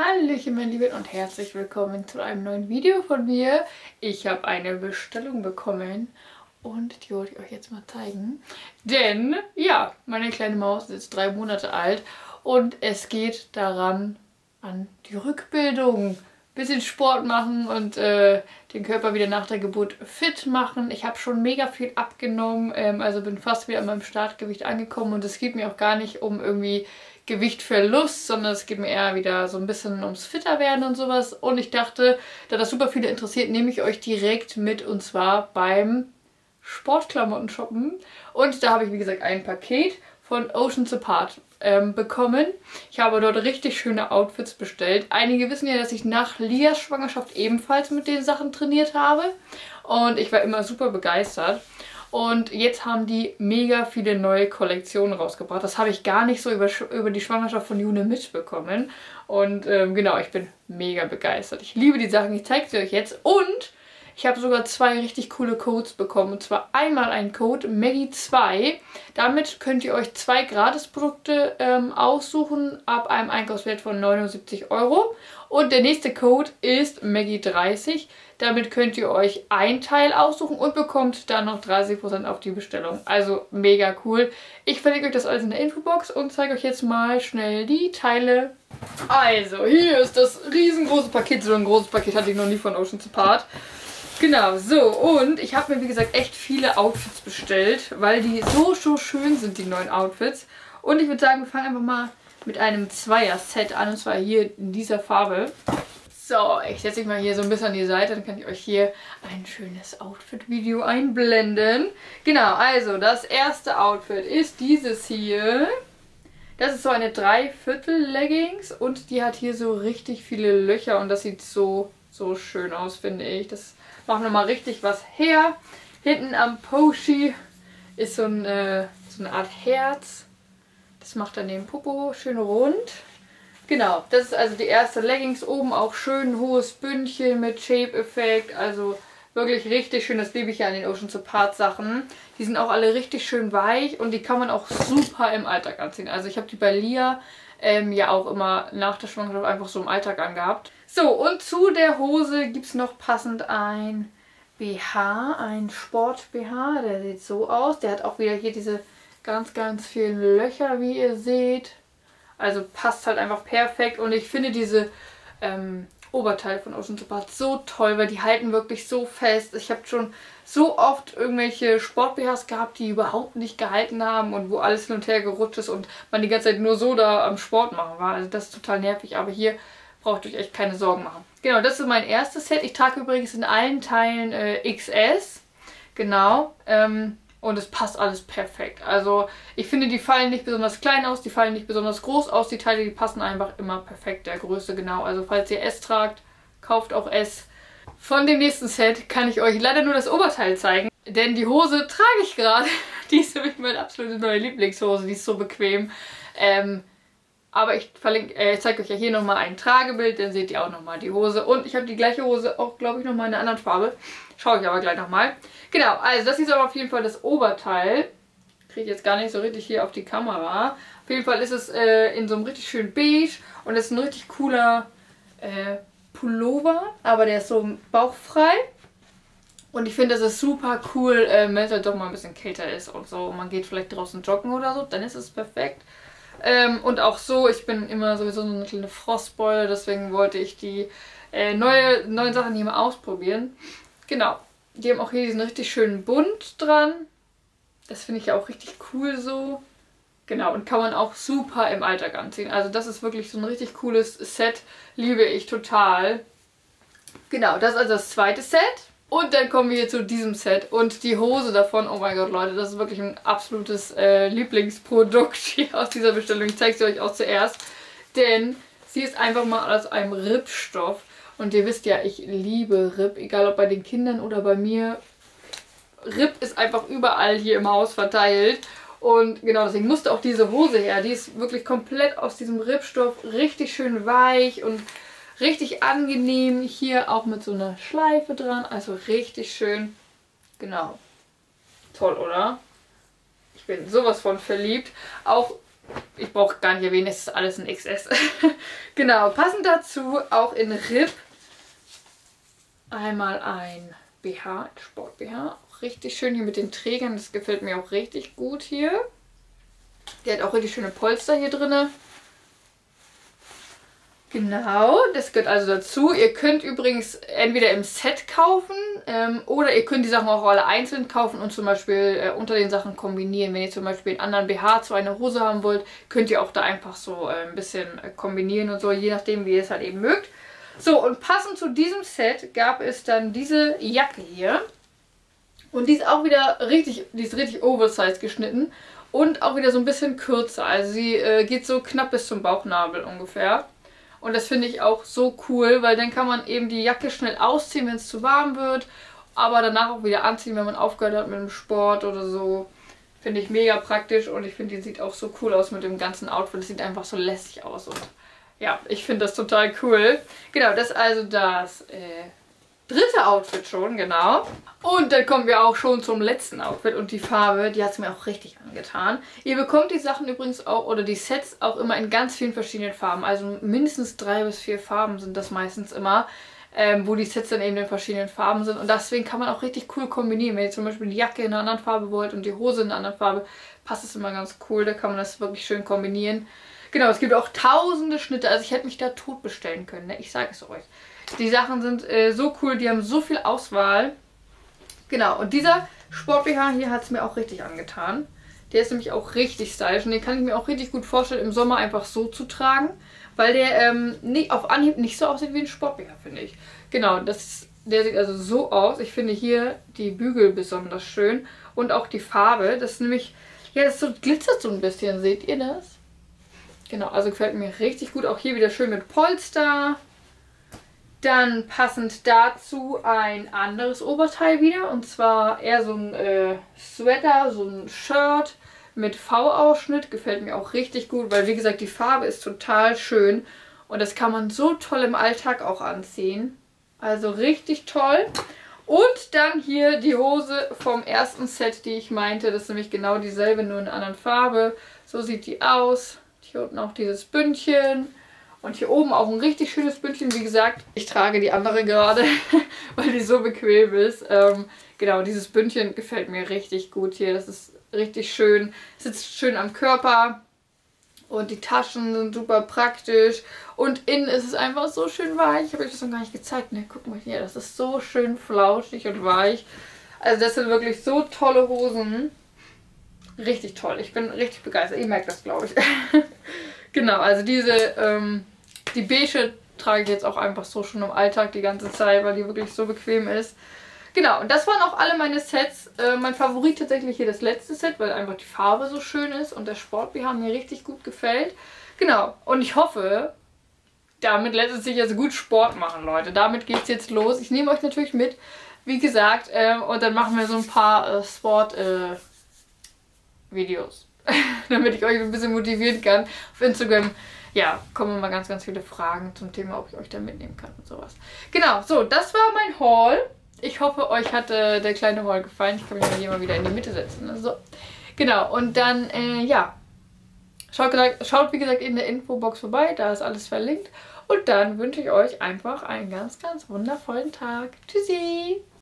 Hallöchen meine Lieben und herzlich willkommen zu einem neuen Video von mir. Ich habe eine Bestellung bekommen und die wollte ich euch jetzt mal zeigen. Denn, ja, meine kleine Maus ist jetzt 3 Monate alt und es geht daran an die Rückbildung. Bisschen Sport machen und den Körper wieder nach der Geburt fit machen. Ich habe schon mega viel abgenommen, also bin fast wieder an meinem Startgewicht angekommen und es geht mir auch gar nicht um irgendwie Gewichtverlust, sondern es geht mir eher wieder so ein bisschen ums Fitterwerden und sowas. Und ich dachte, da das super viele interessiert, nehme ich euch direkt mit und zwar beim Sportklamotten shoppen. Und da habe ich, wie gesagt, ein Paket von Oceans Apart bekommen. Ich habe dort richtig schöne Outfits bestellt. Einige wissen ja, dass ich nach Lias Schwangerschaft ebenfalls mit den Sachen trainiert habe. Und ich war immer super begeistert. Und jetzt haben die mega viele neue Kollektionen rausgebracht. Das habe ich gar nicht so über die Schwangerschaft von June mitbekommen. Und genau, ich bin mega begeistert. Ich liebe die Sachen, ich zeige sie euch jetzt. Und ich habe sogar 2 richtig coole Codes bekommen. Und zwar einmal ein Code Maggie2. Damit könnt ihr euch 2 Gratisprodukte aussuchen ab einem Einkaufswert von 79 €. Und der nächste Code ist Maggie30. Damit könnt ihr euch ein Teil aussuchen und bekommt dann noch 30% auf die Bestellung. Also mega cool. Ich verlinke euch das alles in der Infobox und zeige euch jetzt mal schnell die Teile. Also, hier ist das riesengroße Paket. So ein großes Paket hatte ich noch nie von Oceans Apart. Genau, so, und ich habe mir, wie gesagt, echt viele Outfits bestellt, weil die so schön sind, die neuen Outfits. Und ich würde sagen, wir fangen einfach mal mit einem Zweier-Set an, und zwar hier in dieser Farbe. So, ich setze mich mal hier so ein bisschen an die Seite, dann kann ich euch hier ein schönes Outfit-Video einblenden. Genau, also das erste Outfit ist dieses hier. Das ist so eine 3/4 Leggings und die hat hier so richtig viele Löcher und das sieht so schön aus, finde ich. Das macht nochmal richtig was her. Hinten am Poshi ist so eine Art Herz. Das macht dann den Popo schön rund. Genau, das ist also die erste Leggings. Oben auch schön hohes Bündchen mit Shape-Effekt. Also wirklich richtig schön. Das liebe ich ja an den Oceans Apart Sachen. Die sind auch alle richtig schön weich und die kann man auch super im Alltag anziehen. Also ich habe die bei Lia ja auch immer nach der Schwangerschaft einfach so im Alltag angehabt. So, und zu der Hose gibt es noch passend ein BH, ein Sport-BH. Der sieht so aus. Der hat auch wieder hier diese ganz vielen Löcher, wie ihr seht. Also passt halt einfach perfekt. Und ich finde diese Oberteile von Oceans Apart so toll, weil die halten wirklich so fest. Ich habe schon so oft irgendwelche Sport-BHs gehabt, die überhaupt nicht gehalten haben und wo alles hin und her gerutscht ist und man die ganze Zeit nur so da am Sport machen war. Also das ist total nervig, aber hier braucht ihr euch echt keine Sorgen machen. Genau, das ist mein erstes Set. Ich trage übrigens in allen Teilen XS. Genau. Und es passt alles perfekt. Also ich finde, die fallen nicht besonders klein aus, die fallen nicht besonders groß aus. Die Teile, die passen einfach immer perfekt der Größe genau. Also falls ihr S tragt, kauft auch S. Von dem nächsten Set kann ich euch leider nur das Oberteil zeigen. Denn die Hose trage ich gerade. Die ist nämlich meine absolute neue Lieblingshose. Die ist so bequem. Aber ich zeige euch ja hier nochmal ein Tragebild. Dann seht ihr auch nochmal die Hose. Und ich habe die gleiche Hose auch, glaube ich, nochmal in einer anderen Farbe. Schaue ich aber gleich nochmal. Genau, also das ist aber auf jeden Fall das Oberteil. Kriege ich jetzt gar nicht so richtig hier auf die Kamera. Auf jeden Fall ist es in so einem richtig schönen Beige. Und es ist ein richtig cooler Pullover. Aber der ist so bauchfrei. Und ich finde, das ist super cool, wenn es halt doch mal ein bisschen kälter ist und so. Und man geht vielleicht draußen joggen oder so. Dann ist es perfekt. Und auch so, ich bin immer sowieso so eine kleine Frostbeule. Deswegen wollte ich die neuen Sachen hier mal ausprobieren. Genau. Die haben auch hier diesen richtig schönen Bund dran. Das finde ich ja auch richtig cool so. Genau, und kann man auch super im Alltag anziehen. Also das ist wirklich so ein richtig cooles Set. Liebe ich total. Genau, das ist also das zweite Set. Und dann kommen wir hier zu diesem Set. Und die Hose davon, oh mein Gott, Leute, das ist wirklich ein absolutes Lieblingsprodukt hier aus dieser Bestellung. Ich zeige sie euch auch zuerst. Denn sie ist einfach mal aus einem Rippstoff. Und ihr wisst ja, ich liebe Ripp, egal ob bei den Kindern oder bei mir. Ripp ist einfach überall hier im Haus verteilt. Und genau, deswegen musste auch diese Hose her. Die ist wirklich komplett aus diesem Rippstoff, richtig schön weich und richtig angenehm. Hier auch mit so einer Schleife dran, also richtig schön. Genau. Toll, oder? Ich bin sowas von verliebt. Auch ich brauche gar nicht erwähnen, es ist alles ein XS. Genau, passend dazu auch in RIP einmal ein BH, Sport-BH. Richtig schön hier mit den Trägern, das gefällt mir auch richtig gut hier. Der hat auch richtig schöne Polster hier drin. Genau, das gehört also dazu. Ihr könnt übrigens entweder im Set kaufen oder ihr könnt die Sachen auch alle einzeln kaufen und zum Beispiel unter den Sachen kombinieren. Wenn ihr zum Beispiel einen anderen BH zu einer Hose haben wollt, könnt ihr auch da einfach so ein bisschen kombinieren und so, je nachdem wie ihr es halt eben mögt. So, und passend zu diesem Set gab es dann diese Jacke hier. Und die ist auch wieder richtig, die ist richtig oversized geschnitten und auch wieder so ein bisschen kürzer. Also sie geht so knapp bis zum Bauchnabel ungefähr. Und das finde ich auch so cool, weil dann kann man eben die Jacke schnell ausziehen, wenn es zu warm wird. Aber danach auch wieder anziehen, wenn man aufgehört hat mit dem Sport oder so. Finde ich mega praktisch und ich finde, die sieht auch so cool aus mit dem ganzen Outfit. Das sieht einfach so lässig aus und ja, ich finde das total cool. Genau, das ist also das dritte Outfit schon, genau. Und dann kommen wir auch schon zum letzten Outfit und die Farbe, die hat es mir auch richtig angetan. Ihr bekommt die Sachen übrigens auch, oder die Sets auch immer in ganz vielen verschiedenen Farben. Also mindestens 3 bis 4 Farben sind das meistens immer, wo die Sets dann eben in verschiedenen Farben sind. Und deswegen kann man auch richtig cool kombinieren. Wenn ihr zum Beispiel die Jacke in einer anderen Farbe wollt und die Hose in einer anderen Farbe, passt es immer ganz cool. Da kann man das wirklich schön kombinieren. Genau, es gibt auch tausende Schnitte. Also ich hätte mich da tot bestellen können, ne? Ich sage es euch. Die Sachen sind so cool, die haben so viel Auswahl. Genau, und dieser Sport-BH hier hat es mir auch richtig angetan. Der ist nämlich auch richtig stylisch und den kann ich mir auch richtig gut vorstellen, im Sommer einfach so zu tragen. Weil der nicht, auf Anhieb nicht so aussieht wie ein Sport-BH, finde ich. Genau, der sieht also so aus. Ich finde hier die Bügel besonders schön und auch die Farbe. Das ist nämlich, ja, das so, glitzert so ein bisschen, seht ihr das? Genau, also gefällt mir richtig gut. Auch hier wieder schön mit Polster. Dann passend dazu ein anderes Oberteil wieder. Und zwar eher so ein Sweater, so ein Shirt mit V-Ausschnitt. Gefällt mir auch richtig gut, weil wie gesagt, die Farbe ist total schön. Und das kann man so toll im Alltag auch anziehen. Also richtig toll. Und dann hier die Hose vom ersten Set, die ich meinte. Das ist nämlich genau dieselbe, nur in einer anderen Farbe. So sieht die aus. Hier unten auch dieses Bündchen. Und hier oben auch ein richtig schönes Bündchen. Wie gesagt, ich trage die andere gerade, weil die so bequem ist. Genau, dieses Bündchen gefällt mir richtig gut hier. Das ist richtig schön. Sitzt schön am Körper. Und die Taschen sind super praktisch. Und innen ist es einfach so schön weich. Ich habe euch das noch gar nicht gezeigt. Ne? Guck mal hier, das ist so schön flauschig und weich. Also das sind wirklich so tolle Hosen. Richtig toll. Ich bin richtig begeistert. Ihr merkt das, glaube ich. Genau, also die beige trage ich jetzt auch einfach so schon im Alltag die ganze Zeit, weil die wirklich so bequem ist. Genau, und das waren auch alle meine Sets. Mein Favorit tatsächlich hier das letzte Set, weil einfach die Farbe so schön ist und der Sport-BH mir richtig gut gefällt. Genau, und ich hoffe, damit lässt es sich also gut Sport machen, Leute. Damit geht es jetzt los. Ich nehme euch natürlich mit, wie gesagt, und dann machen wir so ein paar Sport-Videos, damit ich euch ein bisschen motivieren kann. Auf Instagram, ja, kommen immer ganz, ganz viele Fragen zum Thema, ob ich euch da mitnehmen kann und sowas. Genau, so, das war mein Haul. Ich hoffe, euch hat der kleine Haul gefallen. Ich kann mich hier mal wieder in die Mitte setzen. Also, genau, und dann, ja, schaut, wie gesagt, in der Infobox vorbei. Da ist alles verlinkt. Und dann wünsche ich euch einfach einen ganz, ganz wundervollen Tag. Tschüssi!